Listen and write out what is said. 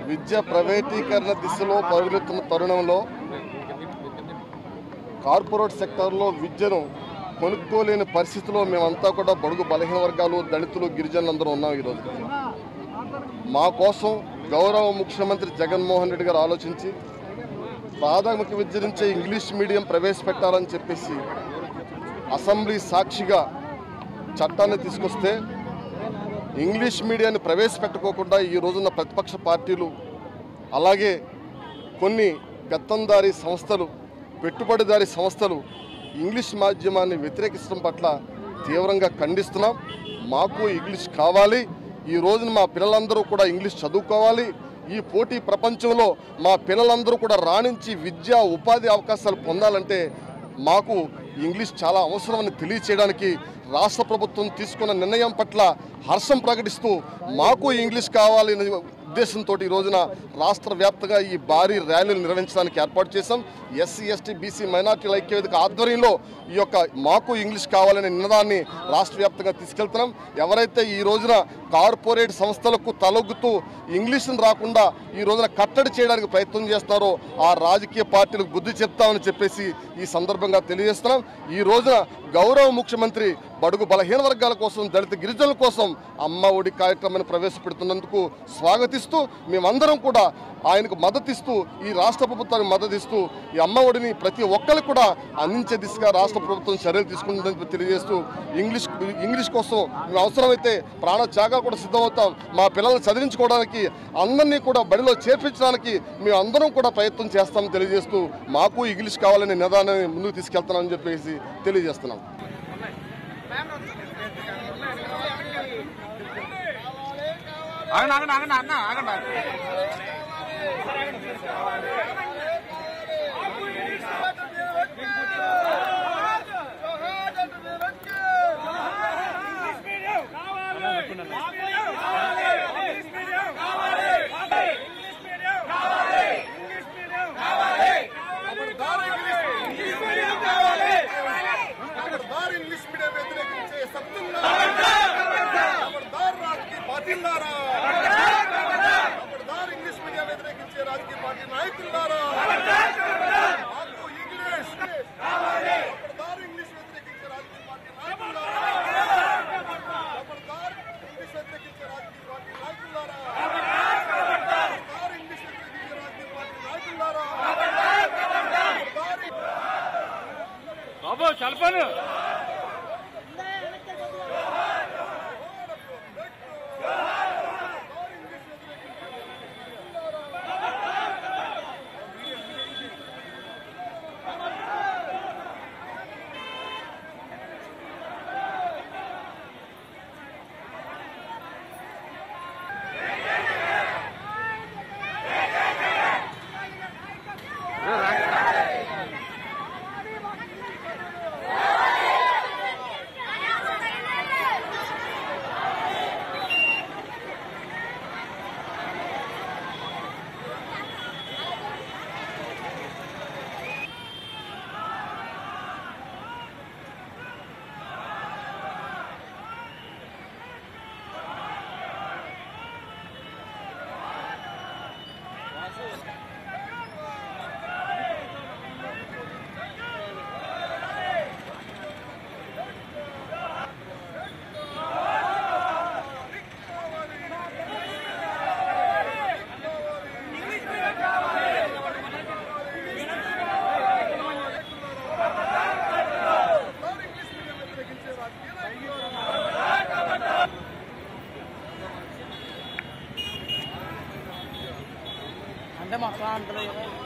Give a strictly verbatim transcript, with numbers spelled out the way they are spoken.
విద్య ప్రైవేటీకరణ దిశలో పరుగులెత్తున్న తరుణంలో కార్పొరేట్ సెక్టార్లో విద్యను కొనుక్కోలేని పరిస్థితిలో మేమంతా కూడా బడుగు బలహీన వర్గాలు, దళితులు, గిరిజనులందరూ ఉన్నాం. ఈరోజు మా కోసం గౌరవ ముఖ్యమంత్రి జగన్మోహన్ రెడ్డి గారు ఆలోచించి ప్రాథమిక విద్య నుంచే ఇంగ్లీష్ మీడియం ప్రవేశపెట్టాలని చెప్పేసి అసెంబ్లీ సాక్షిగా చట్టాన్ని తీసుకొస్తే ఇంగ్లీష్ మీడియాన్ని ప్రవేశపెట్టుకోకుండా ఈ రోజున ప్రతిపక్ష పార్టీలు అలాగే కొన్ని పెత్తందారీ సంస్థలు, పెట్టుబడిదారీ సంస్థలు ఇంగ్లీష్ మాధ్యమాన్ని వ్యతిరేకించడం పట్ల తీవ్రంగా ఖండిస్తున్నాం. మాకు ఇంగ్లీష్ కావాలి. ఈ రోజున మా పిల్లలందరూ కూడా ఇంగ్లీష్ చదువుకోవాలి. ఈ పోటీ ప్రపంచంలో మా పిల్లలందరూ కూడా రాణించి విద్యా ఉపాధి అవకాశాలు పొందాలంటే మాకు ఇంగ్లీష్ చాలా అవసరమని తెలియచేయడానికి రాష్ట్ర ప్రభుత్వం తీసుకున్న నిర్ణయం పట్ల హర్షం ప్రకటిస్తూ మాకు ఇంగ్లీష్ కావాలనే ఉద్దేశంతో ఈ రోజున రాష్ట్ర వ్యాప్తంగా ఈ భారీ ర్యాలీలు నిర్వహించడానికి ఏర్పాటు చేశాం. ఎస్సీ ఎస్టీ బీసీ మైనార్టీల ఐక్యవేదిక ఆధ్వర్యంలో ఈ యొక్క మాకు ఇంగ్లీష్ కావాలనే నినాదాన్ని రాష్ట్ర వ్యాప్తంగా తీసుకెళ్తున్నాం. ఎవరైతే ఈ రోజున కార్పొరేట్ సంస్థలకు తలొగ్గుతూ ఇంగ్లీష్ను రాకుండా ఈ రోజున కట్టడి చేయడానికి ప్రయత్నం చేస్తున్నారో ఆ రాజకీయ పార్టీలకు బుద్ధి చెప్తామని చెప్పేసి ఈ సందర్భంగా తెలియజేస్తున్నాం. ఈ రోజున గౌరవ ముఖ్యమంత్రి బడుగు బలహీన వర్గాల కోసం, దళిత గిరిజనుల కోసం అమ్మ ఒడి కార్యక్రమాన్ని ప్రవేశపెడుతున్నందుకు స్వాగతిస్తూ మేమందరం కూడా ఆయనకు మద్దతిస్తూ ఈ రాష్ట్ర ప్రభుత్వానికి మద్దతిస్తూ ఈ అమ్మ ఒడిని ప్రతి ఒక్కరికి కూడా అందించే దిశగా రాష్ట్ర ప్రభుత్వం చర్యలు తీసుకుంటుందని తెలియజేస్తూ ఇంగ్లీష్ ఇంగ్లీష్ కోసం మేము అవసరమైతే ప్రాణ త్యాగాలు కూడా సిద్ధమవుతాం. మా పిల్లల్ని చదివించుకోవడానికి, అందరినీ కూడా బడిలో చేర్పించడానికి మేము అందరం కూడా ప్రయత్నం చేస్తామని తెలియజేస్తూ మాకు ఇంగ్లీష్ కావాలనే నిదానాన్ని ముందుకు తీసుకెళ్తున్నామని చెప్పేసి తెలియజేస్తున్నాం. ఆగండి ఆగండి అన్న ఆగండి బాబు చల్పను అంటే మొత్తం